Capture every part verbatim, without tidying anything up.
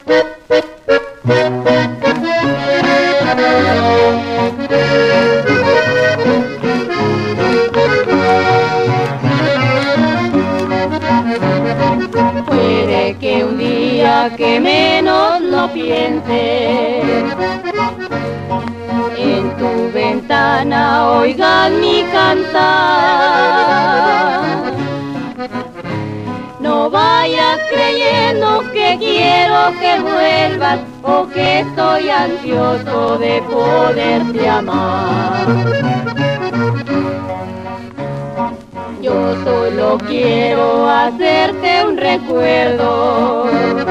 Puede que un día que menos lo pienses, en tu ventana oigas mi cantar. No vayas creyendo que quiero que vuelvas o que estoy ansioso de poderte amar. Yo solo quiero hacerte un recuerdo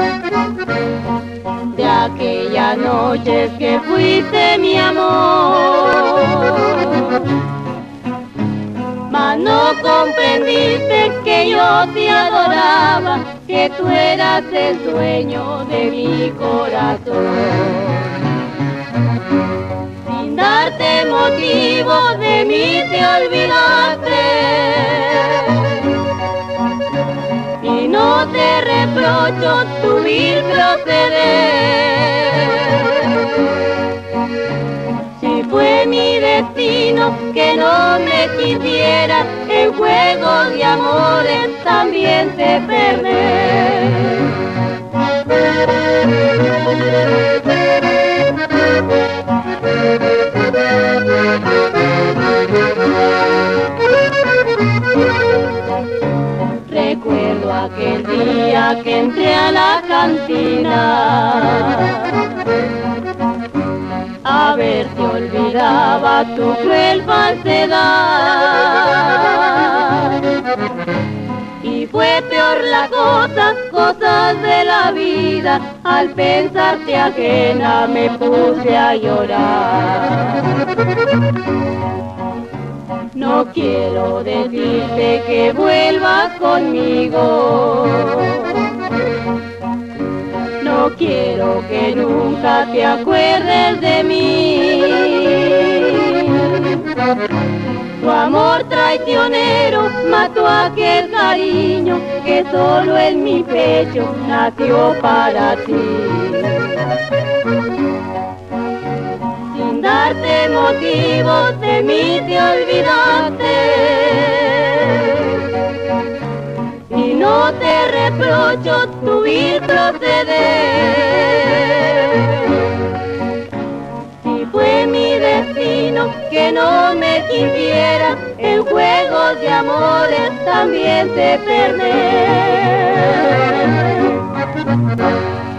de aquellas noches que fuiste mi amor. Mas no comprendiste que yo te adoraba, que tú eras el sueño de mi corazón. Sin darte motivo de mí te olvidaste, y no te reprocho tu vil proceder. Si fue mi destino que no me quisieras, en juegos de amores también sé perder. Recuerdo aquel día que entré a la cantina, a ver si olvidaba tu cruel falsedad. Y fue peor la cosa, cosas de la vida, al pensarte ajena me puse a llorar. No quiero decirte que vuelvas conmigo, no quiero que nunca te acuerdes de mí. Tu amor traicionero mató aquel cariño que solo en mi pecho nació para ti. Sin darte motivos de mí te olvidaste, y no te reprocho tu vil proceder. Si fue mi destino que no me quisieras, en juegos de amores también sé perder.